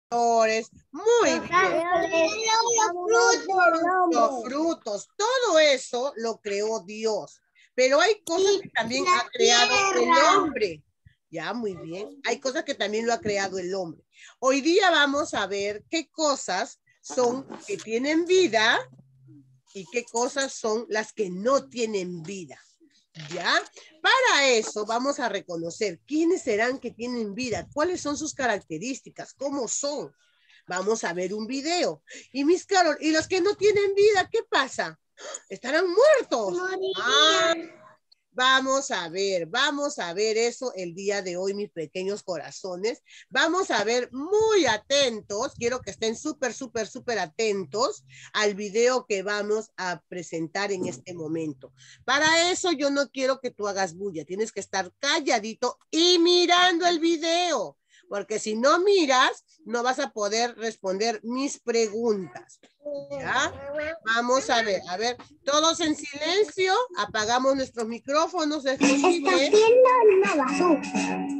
flores. Muy bien. Los frutos, todo eso lo creó Dios. Pero hay cosas que también ha creado el hombre. Ya, muy bien. Hay cosas que también lo ha creado el hombre. Hoy día vamos a ver qué cosas son que tienen vida y qué cosas son las que no tienen vida. ¿Ya? Para eso vamos a reconocer quiénes serán que tienen vida, cuáles son sus características, cómo son. Vamos a ver un video. Y Miss Carol, ¿y los que no tienen vida, qué pasa? ¿Estarán muertos? Ah, vamos a ver eso el día de hoy, mis pequeños corazones. Vamos a ver muy atentos, quiero que estén súper, súper, súper atentos al video que vamos a presentar en este momento. Para eso yo no quiero que tú hagas bulla, tienes que estar calladito y mirando el video, porque si no miras, no vas a poder responder mis preguntas. ¿Ya? Vamos a ver, todos en silencio, apagamos nuestros micrófonos, es posible. Está haciendo una basura.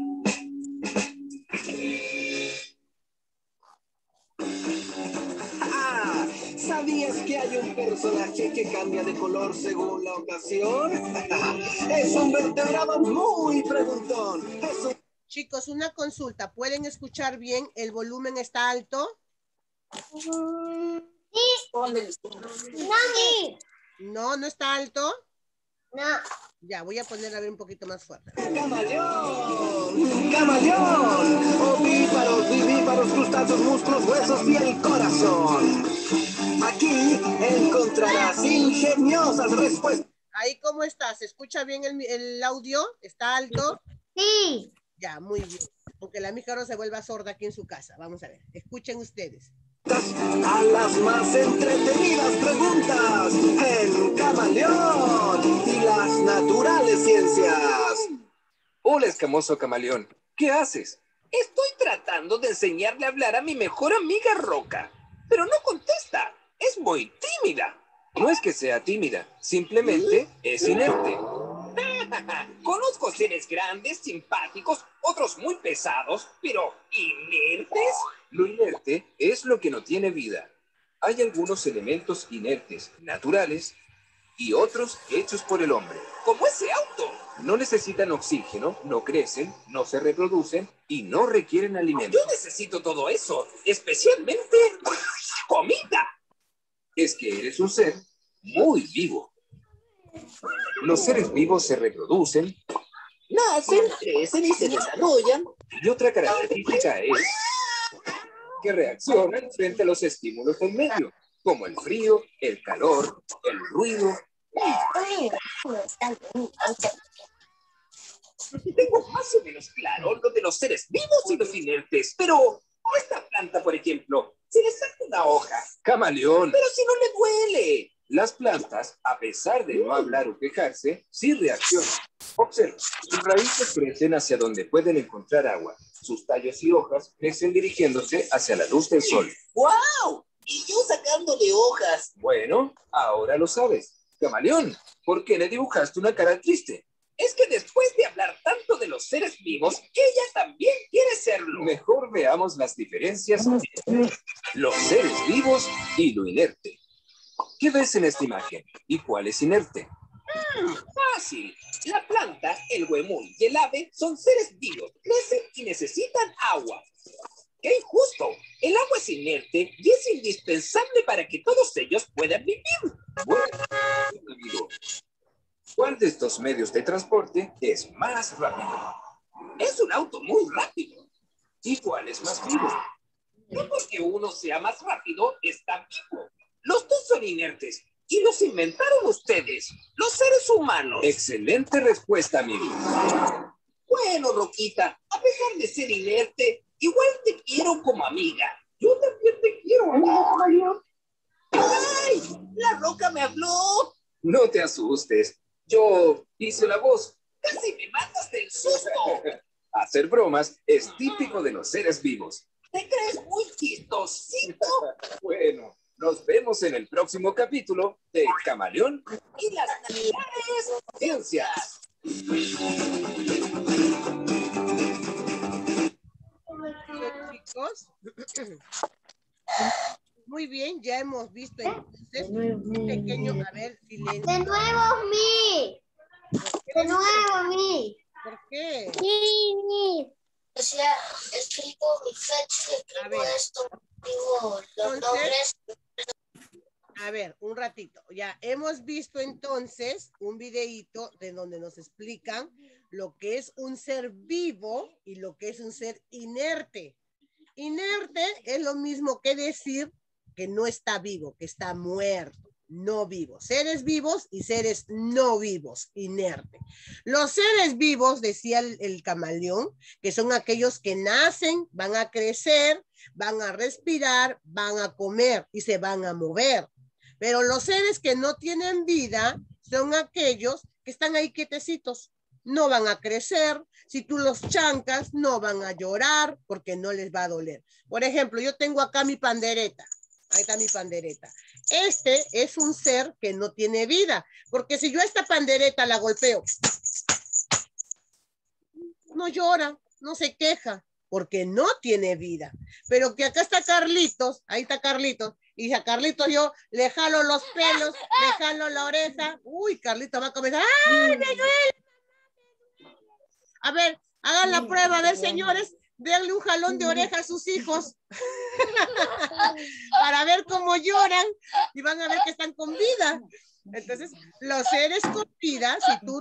¿Sabías que hay un personaje que cambia de color según la ocasión? Es un vertebrado muy preguntón. Chicos, una consulta, ¿pueden escuchar bien? ¿El volumen está alto? No, ¿no está alto? No. Ya, voy a poner a ver un poquito más fuerte. ¡Camaleón! ¡Camaleón! Ovíparos, vivíparos, crustáceos, músculos, huesos y el corazón. Aquí encontrarás ingeniosas respuestas. Ahí, ¿cómo está? ¿Se escucha bien el audio? ¿Está alto? Sí. Ya, muy bien. Aunque la mija no se vuelva sorda aquí en su casa. Vamos a ver, escuchen ustedes. A las más entretenidas preguntas en Camaleón y las naturales ciencias. Hola, escamoso camaleón. ¿Qué haces? Estoy tratando de enseñarle a hablar a mi mejor amiga Roca, pero no contesta. Es muy tímida. No es que sea tímida, simplemente es inerte. Conozco seres grandes, simpáticos, otros muy pesados, pero ¿inertes? Lo inerte es lo que no tiene vida. Hay algunos elementos inertes, naturales, y otros hechos por el hombre. Como ese auto. No necesitan oxígeno, no crecen, no se reproducen y no requieren alimentos. Yo necesito todo eso, especialmente comida. Es que eres un ser muy vivo. Los seres vivos se reproducen, Nacen, crecen y se desarrollan. y otra característica es que reaccionan frente a los estímulos del medio, como el frío, el calor, el ruido. Tengo más o menos claro lo de los seres vivos y los inertes, pero esta planta, por ejemplo, se le saca una hoja. Camaleón. Pero si no le duele. Las plantas, a pesar de no hablar o quejarse, sí reaccionan. Observa, sus raíces crecen hacia donde pueden encontrar agua. Sus tallos y hojas crecen dirigiéndose hacia la luz del sol. ¡Wow! Y yo sacándole hojas. Bueno, ahora lo sabes. Camaleón, ¿por qué le dibujaste una cara triste? Es que después de hablar tanto de los seres vivos, ella también quiere serlo. Mejor veamos las diferencias entre los seres vivos y lo inerte. ¿Qué ves en esta imagen? ¿Y cuál es inerte? Fácil. La planta, el huemul y el ave son seres vivos, crecen y necesitan agua. ¡Qué injusto! El agua es inerte y es indispensable para que todos ellos puedan vivir. Bueno, amigo, ¿cuál de estos medios de transporte es más rápido? Es un auto muy rápido. ¿Y cuál es más vivo? No porque uno sea más rápido, está vivo. Los dos son inertes y los inventaron ustedes, los seres humanos. Excelente respuesta, amigo. Bueno, Roquita, a pesar de ser inerte, igual te quiero como amiga. Yo también te quiero, amigo. ¡Ay! ¡La Roca me habló! No te asustes. Yo hice la voz. ¡Casi me matas del susto! Hacer bromas es típico de los seres vivos. ¿Te crees muy chistosito? Bueno, nos vemos en el próximo capítulo de Camaleón y las naturales ciencias. Bien, chicos. Muy bien, ya hemos visto entonces un pequeño, a ver, silencio. De nuevo, mi. De nuevo, mi. ¿Por qué? Sí, mi. O sea, escribo mi fecha, A escribo ver. esto, escribo los Entonces, nombres. a ver, un ratito. Ya hemos visto entonces un videíto de donde nos explican lo que es un ser vivo y lo que es un ser inerte. Inerte es lo mismo que decir que no está vivo, que está muerto, no vivo. Seres vivos y seres no vivos, inerte. Los seres vivos, decía el camaleón, que son aquellos que nacen, van a crecer, van a respirar, van a comer y se van a mover. Pero los seres que no tienen vida son aquellos que están ahí quietecitos. No van a crecer, si tú los chancas, no van a llorar porque no les va a doler. Por ejemplo, yo tengo acá mi pandereta. Ahí está mi pandereta. Este es un ser que no tiene vida, porque si yo a esta pandereta la golpeo, no llora, no se queja, porque no tiene vida. Pero que acá está Carlitos, ahí está Carlitos, y a Carlitos yo le jalo los pelos, le jalo la oreja. Uy, Carlitos va a comenzar, ¡ay, me duele! A ver, hagan la prueba, a ver, señores, denle un jalón de oreja a sus hijos para ver cómo lloran y van a ver que están con vida. Entonces, los seres con vida, si tú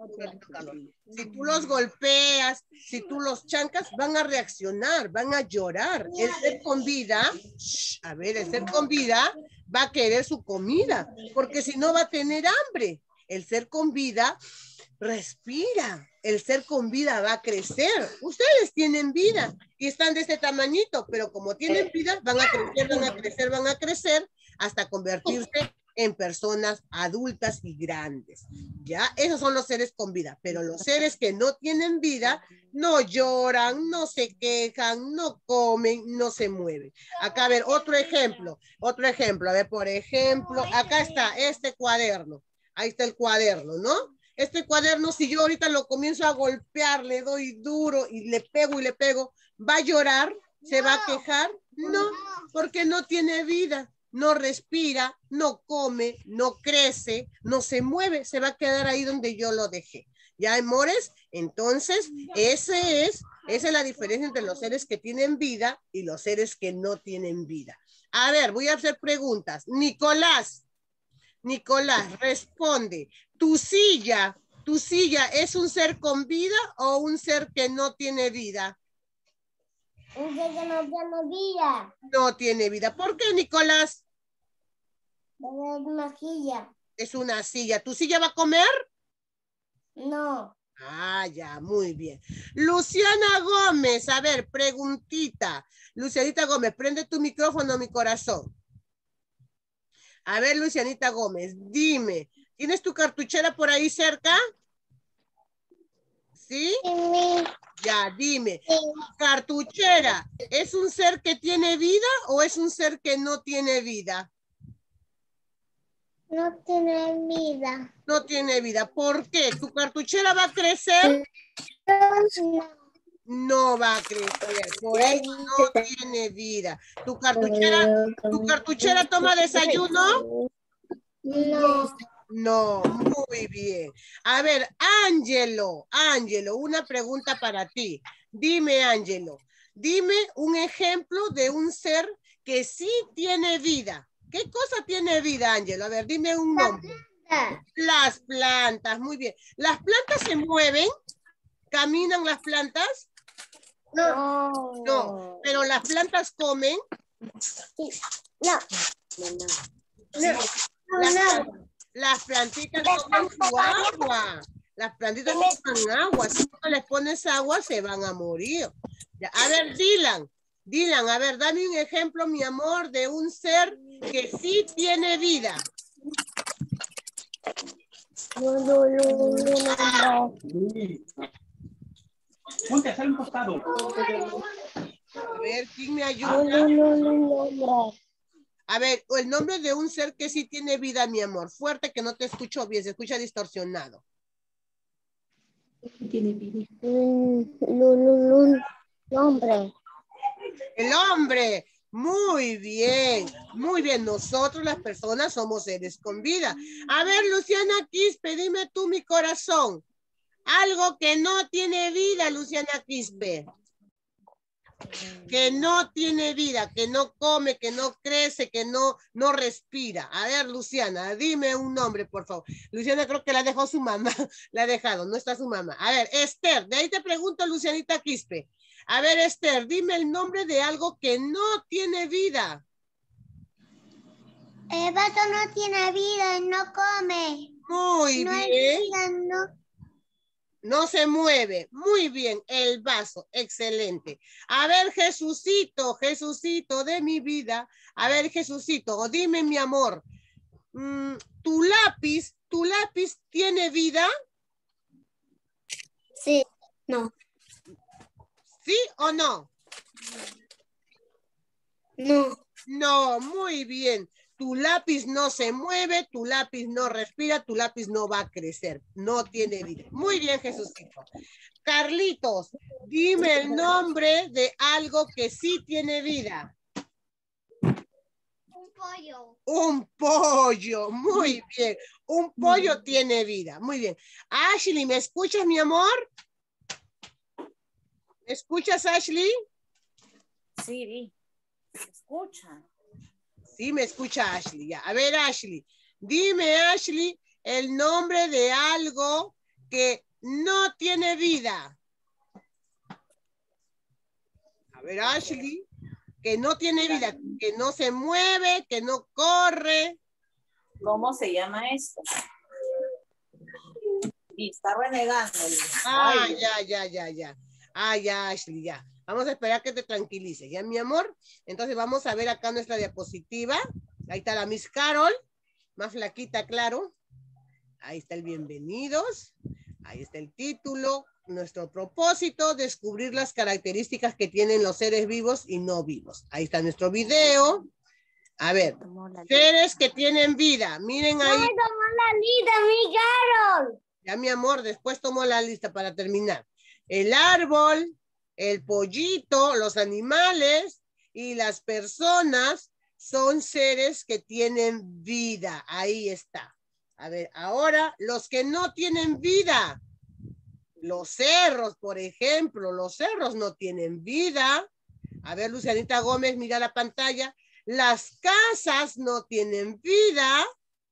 los golpeas, si tú los chancas, van a reaccionar, van a llorar. El ser con vida, a ver, el ser con vida va a querer su comida, porque si no va a tener hambre. El ser con vida respira. El ser con vida va a crecer. Ustedes tienen vida y están de este tamañito, pero como tienen vida, van a crecer, van a crecer, van a crecer hasta convertirse en personas adultas y grandes. Ya, esos son los seres con vida, pero los seres que no tienen vida no lloran, no se quejan, no comen, no se mueven. Acá, a ver, otro ejemplo, a ver, por ejemplo, acá está este cuaderno. Ahí está el cuaderno, ¿no? Este cuaderno, si yo ahorita lo comienzo a golpear, le doy duro y le pego, ¿va a llorar? ¿Se va a quejar? No, porque no tiene vida, no respira, no come, no crece, no se mueve, se va a quedar ahí donde yo lo dejé. ¿Ya, amores? Entonces, esa es la diferencia entre los seres que tienen vida y los seres que no tienen vida. A ver, voy a hacer preguntas. Nicolás, responde. ¿Tu silla es un ser con vida o un ser que no tiene vida? Un ser que no tiene vida. No tiene vida. ¿Por qué, Nicolás? Es una silla. Es una silla. ¿Tu silla va a comer? No. Ah, ya, muy bien. Luciana Gómez, a ver, preguntita. Lucianita Gómez, prende tu micrófono, mi corazón. A ver, Lucianita Gómez, dime, ¿tienes tu cartuchera por ahí cerca? ¿Sí? Sí. Ya, dime, ¿cartuchera es un ser que tiene vida o es un ser que no tiene vida? No tiene vida. No tiene vida. ¿Por qué? ¿Tu cartuchera va a crecer? No va a crecer, por eso no tiene vida. ¿Tu cartuchera toma desayuno? No. No, muy bien. A ver, Ángelo, una pregunta para ti. Dime, Ángelo, dime un ejemplo de un ser que sí tiene vida. ¿Qué cosa tiene vida, Ángelo? A ver, dime un nombre. Las plantas, muy bien. ¿Las plantas se mueven? ¿Caminan las plantas? No. No, pero las plantas comen. No. Las plantitas toman su agua. Las plantitas toman agua. Si no les pones agua, se van a morir. Ya, a ver, Dylan, a ver, dame un ejemplo, mi amor, de un ser que sí tiene vida. Ponte a hacer un costado. A ver, ¿quién me ayuda? A ver, el nombre de un ser que sí tiene vida, mi amor. Fuerte, que no te escucho bien, se escucha distorsionado. Nombre. El hombre. Muy bien, muy bien. Nosotros las personas somos seres con vida. A ver, Luciana Quispe, dime tú, mi corazón. Algo que no tiene vida, Luciana Quispe. Que no tiene vida, que no come, que no crece, que no respira. A ver, Luciana, dime un nombre, por favor. Luciana creo que la dejó su mamá. La ha dejado, no está su mamá. A ver, Esther, de ahí te pregunto, Lucianita Quispe. A ver, Esther, dime el nombre de algo que no tiene vida. El vaso no tiene vida y no come. Muy No hay bien. vida, no. No se mueve. Muy bien. El vaso. Excelente. A ver, Jesucito, Jesucito de mi vida. A ver, Jesucito, dime, mi amor. ¿Tu lápiz tiene vida? Sí, no. ¿Sí o no? No. No, muy bien. Tu lápiz no se mueve, tu lápiz no respira, tu lápiz no va a crecer. No tiene vida. Muy bien, Jesucito. Carlitos, dime el nombre de algo que sí tiene vida. Un pollo. Un pollo. Muy bien. Un pollo tiene vida. Muy bien. Ashley, ¿me escuchas, mi amor? ¿Me escuchas, Ashley? Sí, escucha. Sí, me escucha Ashley. Ya. A ver, Ashley. Dime, Ashley, el nombre de algo que no tiene vida. A ver, Ashley, que no tiene vida, que no se mueve, que no corre. ¿Cómo se llama esto? Y está renegando. Ah, Ay, ya. Ah, ya, Ashley, ya. Vamos a esperar que te tranquilice, ¿ya, mi amor? Entonces vamos a ver acá nuestra diapositiva. Ahí está la Miss Carol, más flaquita, claro. Ahí está el bienvenidos. Ahí está el título. Nuestro propósito, descubrir las características que tienen los seres vivos y no vivos. Ahí está nuestro video. A ver, seres que tienen vida. Miren ahí. No me tomó la lista, mi Carol. Ya, mi amor, después tomo la lista para terminar. El árbol, el pollito, los animales y las personas son seres que tienen vida. Ahí está. A ver, ahora los que no tienen vida. Los cerros, por ejemplo, los cerros no tienen vida. A ver, Lucianita Gómez, mira la pantalla. Las casas no tienen vida.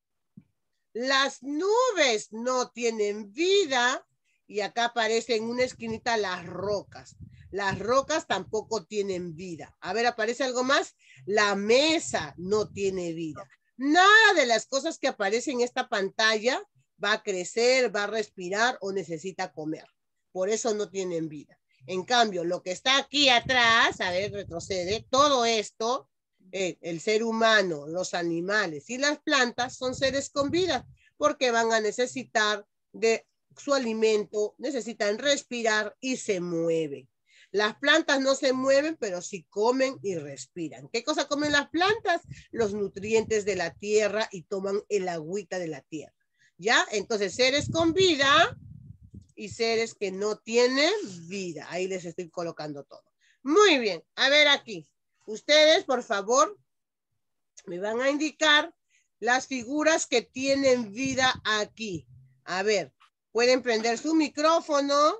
Las nubes no tienen vida. Y acá aparece en una esquinita las rocas. Las rocas tampoco tienen vida. A ver, ¿aparece algo más? La mesa no tiene vida. Nada de las cosas que aparecen en esta pantalla va a crecer, va a respirar o necesita comer. Por eso no tienen vida. En cambio, lo que está aquí atrás, a ver, retrocede, todo esto, el ser humano, los animales y las plantas son seres con vida porque van a necesitar de su alimento, necesitan respirar y se mueven. Las plantas no se mueven, pero sí comen y respiran. ¿Qué cosa comen las plantas? Los nutrientes de la tierra y toman el agüita de la tierra. ¿Ya? Entonces, seres con vida y seres que no tienen vida. Ahí les estoy colocando todo. Muy bien. A ver aquí. Ustedes, por favor, me van a indicar las figuras que tienen vida aquí. A ver, pueden prender su micrófono.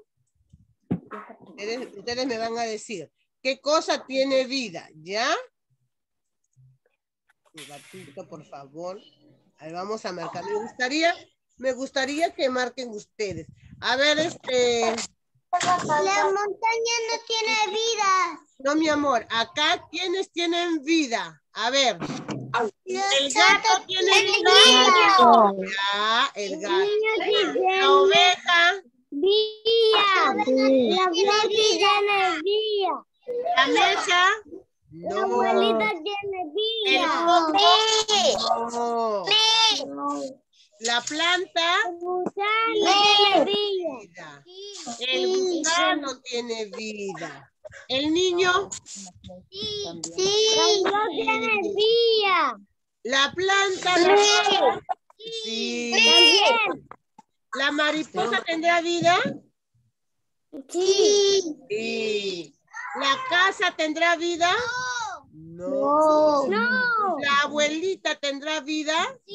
Ustedes me van a decir qué cosa tiene vida, ¿ya? Un ratito, por favor. A ver, vamos a marcar. Me gustaría que marquen ustedes. A ver, La montaña no tiene vida. No, mi amor, acá, ¿quiénes tienen vida? A ver. El gato tiene vida. Ya, el gato. La oveja. Vida. La flor tiene vida. La mesa. La No. abuelita tiene El vida. coco. No. La planta. El gusano tiene vida. Vida. El gusano tiene vida. El niño. Sí. La flor tiene vida. La planta. Sí. También. ¿La mariposa tendrá vida? Sí. Sí. ¿La casa tendrá vida? No. ¿La abuelita tendrá vida?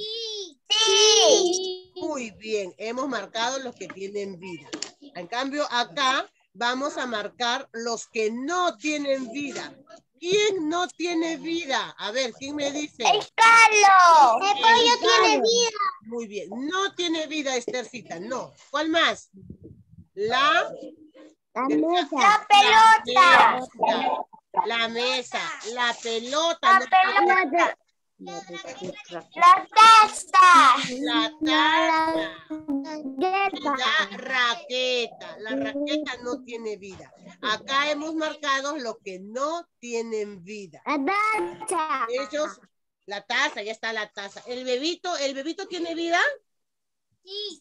Sí. Muy bien, hemos marcado los que tienen vida. En cambio, acá vamos a marcar los que no tienen vida. ¿Quién no tiene vida? A ver, ¿quién me dice? Carlos. El pollo tiene vida. Muy bien, no tiene vida, Esthercita, no. ¿Cuál más? La La pelota. La mesa, la pelota. La pelota. La taza. La taza. La raqueta. La raqueta no tiene vida. Acá hemos marcado los que no tienen vida. Ellos, la taza, ya está la taza. ¿El bebito tiene vida? Sí.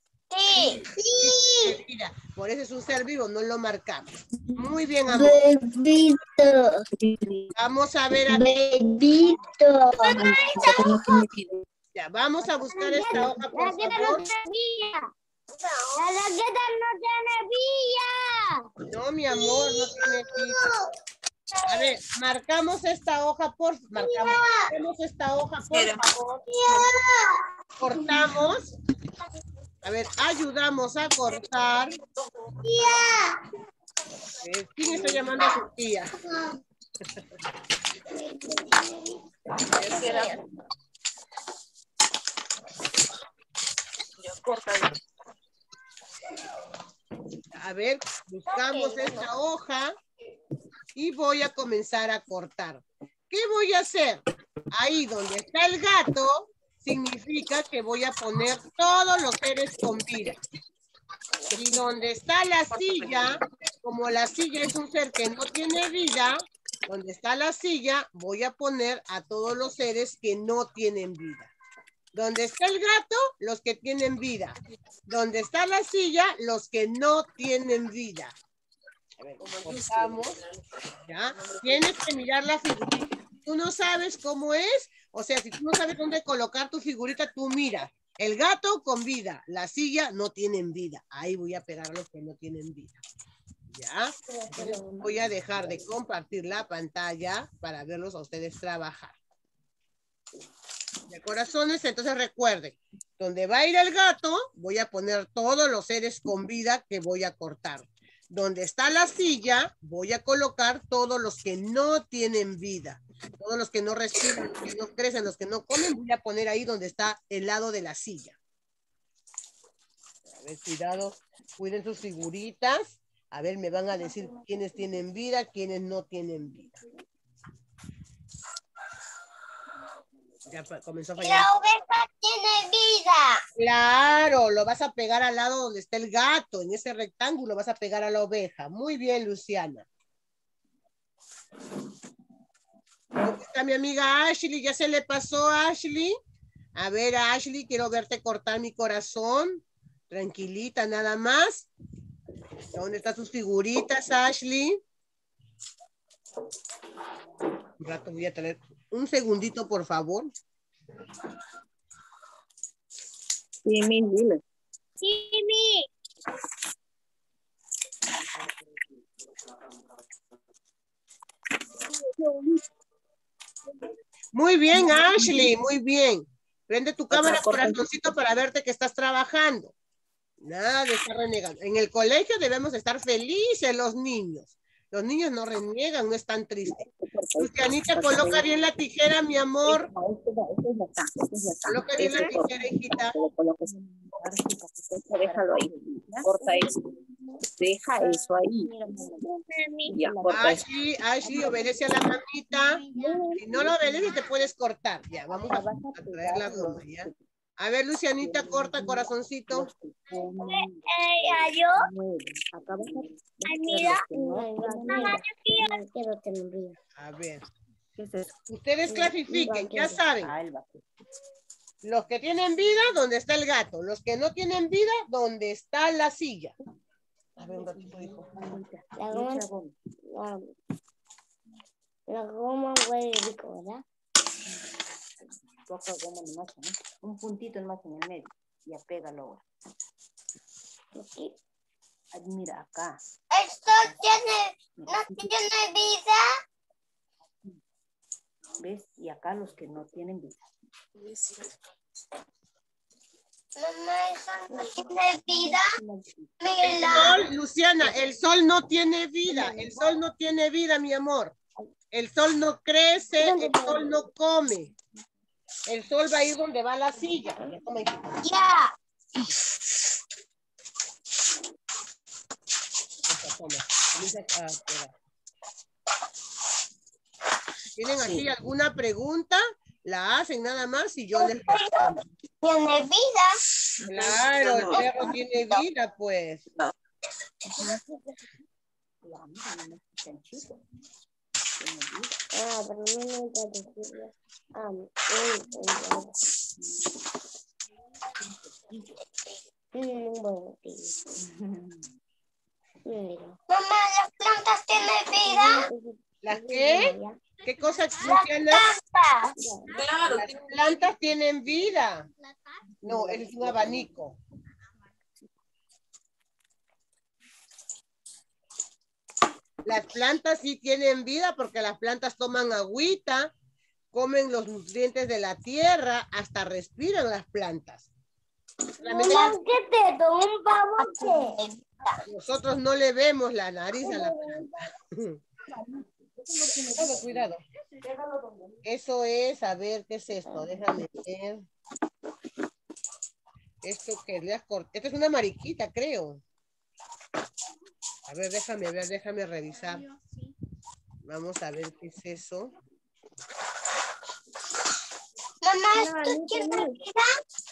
Sí. Mira, por eso es un ser vivo, no lo marcamos. Muy bien, amor. Bebito. Vamos a ver. Bebito. Ya, vamos a buscar esta hoja, por favor. La raqueta no tiene vida. No, mi amor, no tiene vida. A ver, marcamos esta hoja, por favor. Cortamos. A ver, ayudamos a cortar. ¿Quién está llamando a su tía? A ver, buscamos esta hoja y voy a comenzar a cortar. ¿Qué voy a hacer? Ahí donde está el gato, significa que voy a poner todos los seres con vida. Y donde está la silla, como la silla es un ser que no tiene vida, donde está la silla, voy a poner a todos los seres que no tienen vida. Donde está el gato, los que tienen vida. Donde está la silla, los que no tienen vida. A ver, cortamos. ¿Ya? Tienes que mirar la figurita. Tú no sabes cómo es, o sea, si tú no sabes dónde colocar tu figurita, tú mira. El gato con vida, la silla no tienen vida. Ahí voy a pegar a los que no tienen vida. ¿Ya? Entonces voy a dejar de compartir la pantalla para verlos a ustedes trabajar. De corazones, entonces recuerden, donde va a ir el gato, voy a poner todos los seres con vida que voy a cortar. Donde está la silla, voy a colocar todos los que no tienen vida. Todos los que no respiran, los que no crecen, los que no comen, voy a poner ahí donde está el lado de la silla. A ver, cuidado, cuiden sus figuritas. A ver, me van a decir quiénes tienen vida, quiénes no tienen vida. Ya comenzó a fallar. La oveja tiene vida. Claro, lo vas a pegar al lado donde está el gato. En ese rectángulo vas a pegar a la oveja. Muy bien, Luciana. ¿Dónde está mi amiga Ashley? ¿Ya se le pasó a Ashley? A ver, Ashley, quiero verte cortar mi corazón. Tranquilita, nada más. ¿Dónde están sus figuritas, Ashley? Un rato voy a tener... Un segundito, por favor. Jimmy, dile. Jimmy. Muy bien, Ashley, muy bien. Prende tu cámara, corazoncito, para verte que estás trabajando. Nada de estar renegando. En el colegio debemos estar felices los niños. Los niños no reniegan, no están tristes. Lucianita, coloca bien la tijera, mi amor. Coloca bien la tijera, hijita. Déjalo ahí. Corta eso. Deja eso ahí. Ya, corta eso. Ashley, obedece a la mamita. Si no lo obedeces, te puedes cortar. Ya, vamos a traer la goma, ¿ya? A ver, Lucianita, corta, corazoncito. ¿Yo? Mira. A ver. Ustedes clasifiquen, ya saben. Los que tienen vida, ¿dónde está el gato? Los que no tienen vida, ¿dónde está la silla? A ver, un ratito, hijo. La goma huele rico, ¿verdad? Toca goma nomás, ¿no? Un puntito nomás en el medio. Y apégalo ahora. Aquí. Mira, acá. Esto tiene No tiene vida. ¿Ves? Y acá los que no tienen vida. Mamá, eso no tiene vida. El Mira. sol, Luciana, el sol no tiene vida. El sol no tiene vida, mi amor. El sol no crece, el sol no come. El sol va a ir donde va la silla. Ya. ¿Tienen aquí alguna pregunta? La hacen nada más y yo les respondo. Tiene vida. Claro, el perro tiene vida, pues. Mamá, las plantas tienen vida. ¿Las qué? ¿Qué cosa, Luciana? Plantas. Las plantas tienen vida. No, es un abanico. Las plantas sí tienen vida porque las plantas toman agüita, comen los nutrientes de la tierra, hasta respiran las plantas. Mamá, ¿qué te da un pavo? Nosotros no le vemos la nariz a la planta. Cuidado, cuidado. Eso es, a ver, ¿qué es esto? Déjame ver. Esto que le has cortado. Esto es una mariquita, creo. A ver, déjame revisar. Vamos a ver qué es eso. Mamá, ¿esto tiene vida?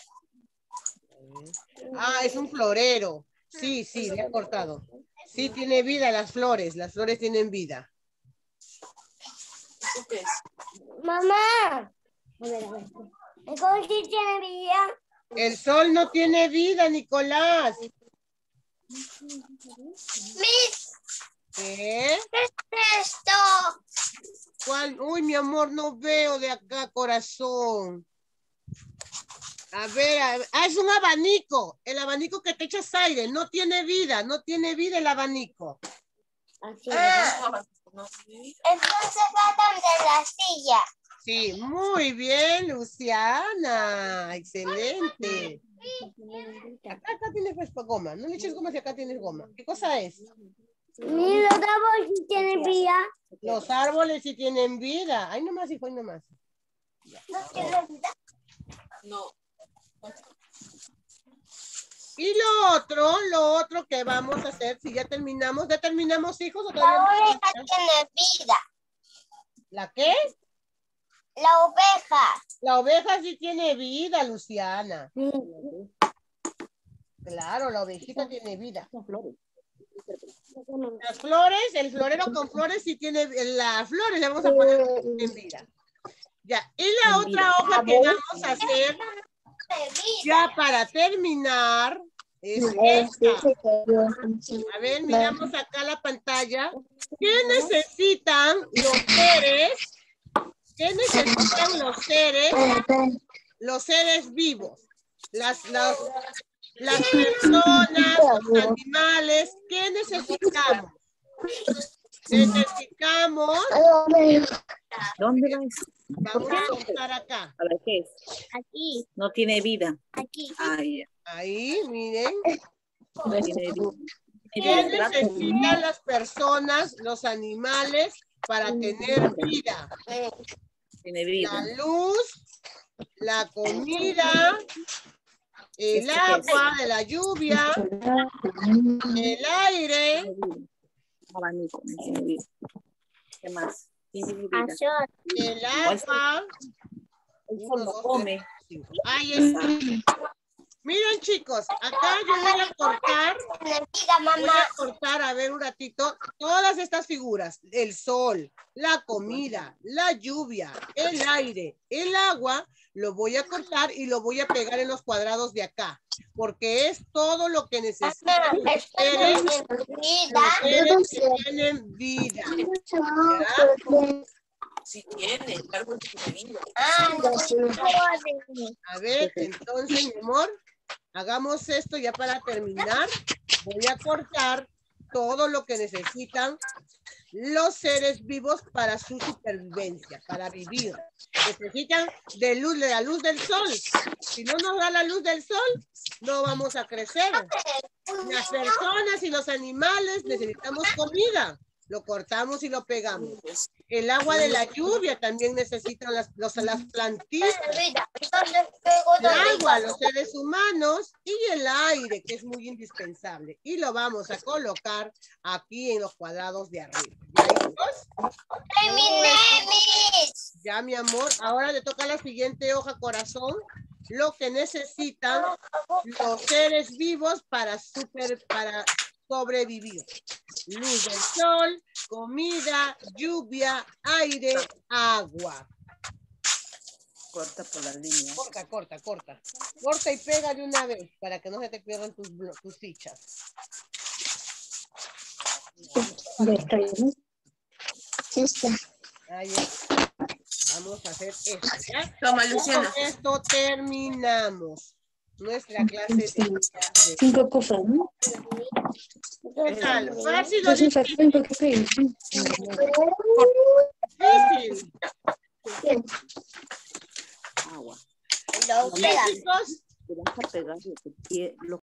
Ah, es un florero. Sí, sí, le he cortado. Sí, tiene vida las flores tienen vida. Mamá. ¿El sol sí tiene vida? El sol no tiene vida, Nicolás. Miss, ¿Qué? ¿qué es esto? ¿Cuál? Uy, mi amor, no veo de acá, corazón. A ver. Ah, es un abanico. El abanico que te echas aire. No tiene vida el abanico. Entonces va donde la silla. Sí, muy bien, Luciana. Excelente. Acá tienes pues goma. No le eches goma si acá tienes goma. ¿Qué cosa es? Ni los árboles sí tienen vida. Los árboles sí tienen vida. Ahí nomás, hijo, ahí nomás. ¿No tiene vida? No. Y lo otro que vamos a hacer, si ya terminamos, hijos, o La todavía no? oveja tiene vida. ¿La qué? La oveja. La oveja sí tiene vida, Luciana. Claro, la ovejita tiene vida. Las flores, el florero con flores sí tiene, las flores le vamos a poner en vida. Ya, y la otra hoja que vamos a hacer, ya para terminar, es esta. A ver, miramos acá la pantalla. ¿Qué necesitan los seres? ¿Qué necesitan los seres vivos? Las personas, los animales, ¿qué necesitamos? Necesitamos. ¿Dónde va? Vamos a contar acá. A ver, ¿qué es? Aquí. No tiene vida. Aquí. Ahí. Ahí, miren. No tiene vida. ¿Qué necesitan las personas, los animales, para tener vida? Tiene vida. La luz, la comida, el agua de la lluvia, el aire, Abanico, no tiene vida. ¿Qué más? Tiene vida. el agua. El sol no come. Ahí está. Miren, chicos, acá yo voy a cortar, a ver un ratito, todas estas figuras, el sol, la comida, la lluvia, el aire, el agua, lo voy a cortar y lo voy a pegar en los cuadrados de acá, porque es todo lo que necesitan los seres que tienen vida. ¿Ya? Si tiene, el árbol tiene vida. A ver, entonces, mi amor, hagamos esto ya para terminar. Voy a cortar todo lo que necesitan los seres vivos para su supervivencia, para vivir. Necesitan de la luz del sol. Si no nos da la luz del sol, no vamos a crecer. Las personas y los animales necesitamos comida. Lo cortamos y lo pegamos. El agua de la lluvia también necesitan las plantitas. El agua, los seres humanos y el aire, que es muy indispensable. Y lo vamos a colocar aquí en los cuadrados de arriba. ¿Ya listos? Ya, mi amor. Ahora le toca la siguiente hoja, corazón. Lo que necesitan los seres vivos para sobrevivir. Luz del sol, comida, lluvia, aire, agua. Corta por la línea. Corta. Corta y pega de una vez para que no se te pierdan tus fichas. Ahí está. Vamos a hacer esto, ¿ya? Toma, Luciana. Con esto terminamos nuestra clase de 5 cosas, ¿no? ¿Qué tal? Fácil o Entonces, difícil. ¿un poquito de Difícil. Agua. ¿Ok, chicos? Te vas a pegar lo que